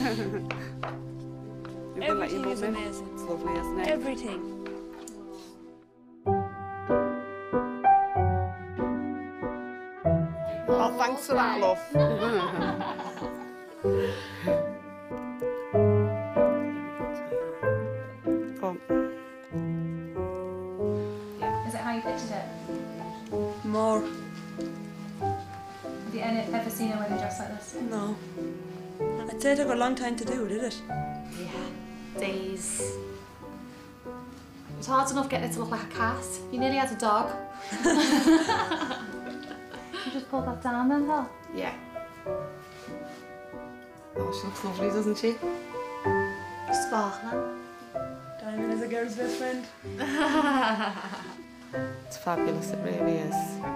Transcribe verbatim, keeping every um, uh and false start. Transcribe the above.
Everything is amazing. It's lovely, isn't it? Everything. Oh, thanks for that, love. Come. Is it how you pictured it? More. Have you any- ever seen a wedding dress like this? No. I'd say it took a long time to do, did it? Yeah. Days. It was hard enough getting it to look like a cat. You nearly had a dog. You just pulled that down then, huh? Yeah. Oh, she looks lovely, doesn't she? Sparkling. Diamond is a girl's best friend. It's fabulous, it really is.